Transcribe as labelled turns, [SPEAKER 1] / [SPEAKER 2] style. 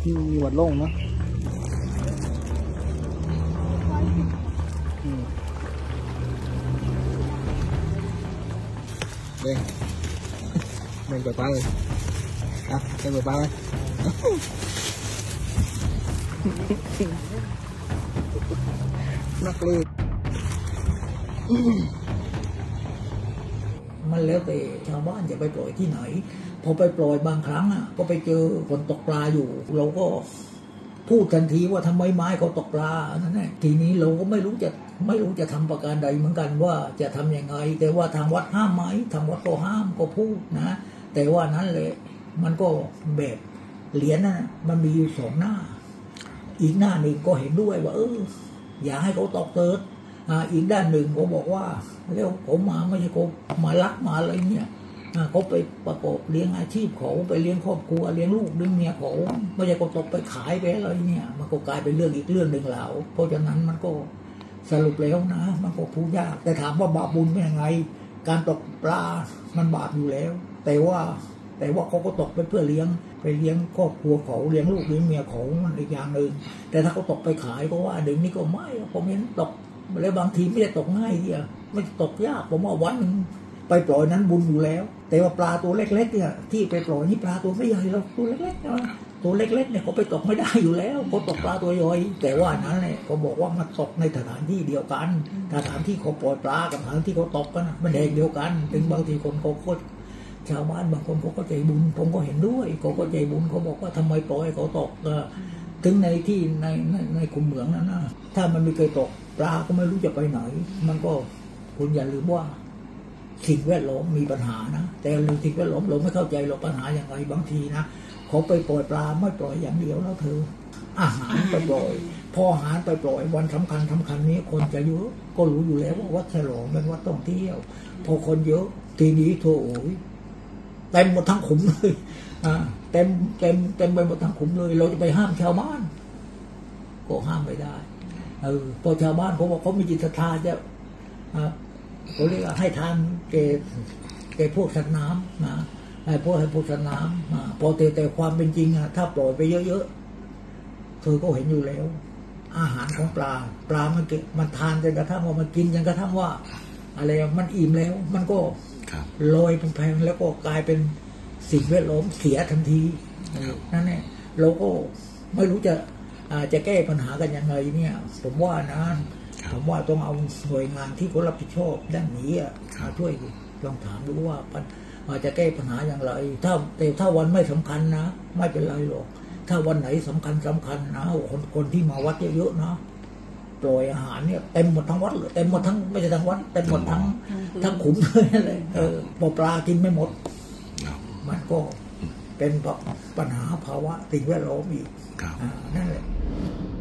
[SPEAKER 1] มีวัดโล่งเนาะเด้งเด้งเปิดปลาเลยอ่ะเด้งเปิดปลาเลยนักเลย
[SPEAKER 2] มันแล้วแต่ชาวบ้านจะไปปล่อยที่ไหนพอไปปล่อยบางครั้งอ่ะก็ไปเจอคนตกปลาอยู่เราก็พูดทันทีว่าทำไมไม้เขาตกปลานั่นแหละทีนี้เราก็ไม่รู้จะทำประการใดเหมือนกันว่าจะทำยังไงแต่ว่าทางวัดห้ามไหมทางวัดก็ห้ามก็พูดนะแต่ว่านั้นเลยมันก็แบบเหรียญน่ะมันมีอยู่สองหน้าอีกหน้าหนึ่งก็เห็นด้วยว่าอย่าให้เขาตกเติร์ดอีกด้านหนึ่งเขาบอกว่าเร็วผมมาไม่ใช่เขามาลักมาอะไรเนี่ยเขาไปประกอบเลี้ยงอาชีพเขาไปเลี้ยงครอบครัวเลี้ยงลูกเลี้ยงเมียเขาไม่ใช่เขาตกไปขายไปอะไรเนี่ยมันก็กลายเป็นเรื่องอีกเรื่องหนึ่งแล้วเพราะฉะนั้นมันก็สรุปแล้วนะมันก็พูดยากแต่ถามว่าบาปบุญเป็นยังไงการตกปลามันบาปอยู่แล้วแต่ว่าเขาก็ตกไปเพื่อเลี้ยงไปเลี้ยงครอบครัวเขาเลี้ยงลูกเลี้ยงเมียเขามันอีกอย่างหนึ่งแต่ถ้าเขาตกไปขายก็ว่าเดี๋ยวนี้ก็ไม่ผมเห็นตกแล้วบางทีไม่ได้ตกง่ายที่ไม่ตกยากผมว่าวันนึงไปปล่อยนั้นบุญอยู่แล้วแต่ว่าปลาตัวเล็กๆเนี่ยที่ไปปล่อยนี่ปลาตัวไม่ใหญ่หรอกตัวเล็กๆนะตัวเล็กๆเนี่ยเขาไปตกไม่ได้อยู่แล้วเขาตกปลาตัวย่อยแต่ว่านั้นเนี่ยเขาบอกว่ามันตกในสถานที่เดียวกันสถานที่เขาปล่อยปลากับสถานที่เขาตกกันมันแดงเดียวกันถึงบางทีคนเขาก็ชาวบ้านบางคนเขาก็ใจบุญผมก็เห็นด้วยเขาก็ใจบุญเขาบอกว่าทำไมปล่อยเขาตกถึงในที่ในคุมเหมืองนั้นนะถ้ามันไม่เคยตกปลาก็ไม่รู้จะไปไหนมันก็คุณอย่าลืมว่าสิ่งแวดล้อมมีปัญหานะแต่เรื่องสิ่งแวดล้อมเราไม่เข้าใจหรอกปัญหาอย่างไรบางทีนะเขาไปปล่อยปลาไม่ปล่อยอย่างเดียวแล้วเธออาหารไปปล่อยพออาหารไปปล่อยวันสำคัญนี้คนจะเยอะก็รู้อยู่แล้วว่าวัดฉลองเป็นวัดท่องเที่ยวพอคนเยอะทีนี้โถเต็มหมดทั้งขุมเลยเต็มไปหมดทั้งขุมเลยเราจะไปห้ามชาวบ้านก็ห้ามไม่ได้พอชาวบ้านเขาบอกเขามีจิตศรัทธาจะเขาเรียกให้ทานแกพวกสัตว์น้ำนะให้พวกสัตว์น้ำพอแต่ความเป็นจริงถ้าปล่อยไปเยอะๆเธอก็เห็นอยู่แล้วอาหารของปลามันทานจนกระทั่งว่ามันกินจนกระทั่งว่าอะไรมันอิ่มแล้วมันก็ลอยแพงแล้วก็กลายเป็นสิ่งแวดล้อมเสียทันทีนั่นแหละเราก็ไม่รู้จะแก้ปัญหากันยังไงเนี่ยผมว่าต้องเอาหน่วยงานที่เขารับผิดชอบด้านนี้มาช่วยลองถามดูว่าจะแก้ปัญหาอย่างไรถ้าวันไม่สำคัญนะไม่เป็นไรหรอกถ้าวันไหนสำคัญนะคนที่มาวัดเยอะๆนะปล่อยอาหารเนี่ยเต็มหมดทั้งวัดเลยเต็มหมดทั้งไม่ใช่ทั้งวัดเต็มหมดทั้งขุมเลยอะไรพอปลากินไม่หมดมันก็เป็นปัญหาภาวะสิ่งแวดล้อมอีกนั่นแหละ